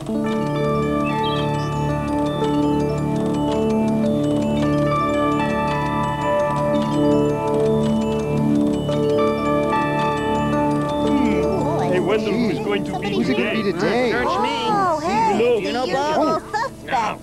I wonder who's going to be Who's it going to be today? Search me. Oh, hey, Do you know Bob? usual suspect.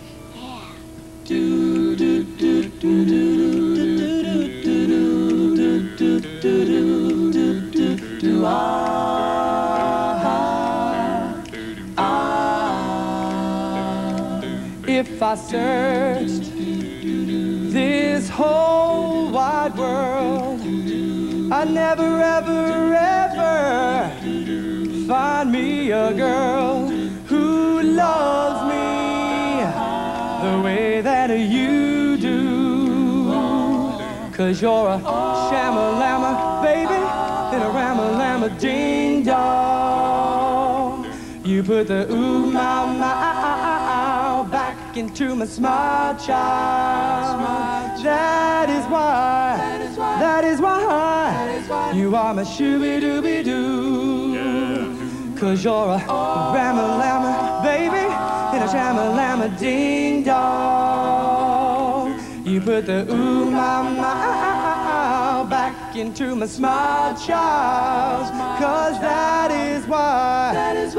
If I searched this whole wide world, I'd never, ever, ever find me a girl who loves me the way that you do. 'Cause you're a Shama Lama, baby, and a Rama Lama Ding Dong. You put the ooh, my, back into my smart child. That is why you are my shooby-dooby-doo. 'Cause you're a Rama Lama, baby, and a Shama Lama Ding Dong. You put the ooh, my, back into my smart child. 'Cause that is why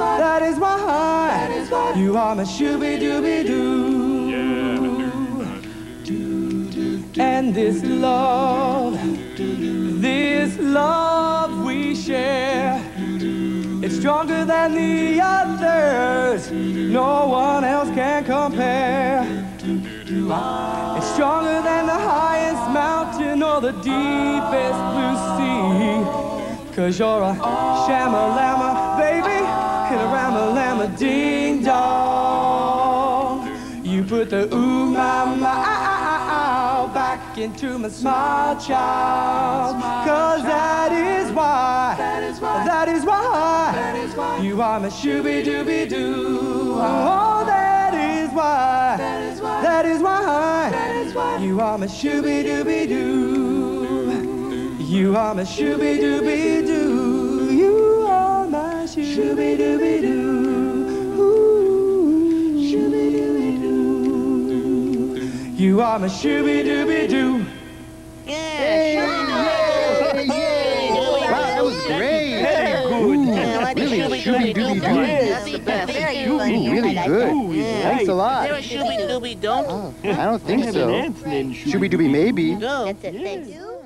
you are my shooby-dooby-doo. And this love we share, it's stronger than the others, no one else can compare. It's stronger than the highest mountain or the deepest blue sea. 'Cause you're a Shama Lama, baby, and a Rama Lama Ding Dong. You put the ooh, my, back into my smart child. 'Cause that is why you are my shooby-dooby-doo. Oh, that is why you are my shooby-dooby-doo. You are my shooby-dooby-doo. You are my shooby-dooby-doo. You are my shooby-dooby-doo. Yeah, Wow, that was great. Very good. Really, shooby-dooby-doo. That's the best. very Ooh, funny. really good. Yeah. Thanks a lot. Is there a shooby-dooby don't? I don't think I have so. an ant named Shooby-dooby maybe. Go. That's it, thank you.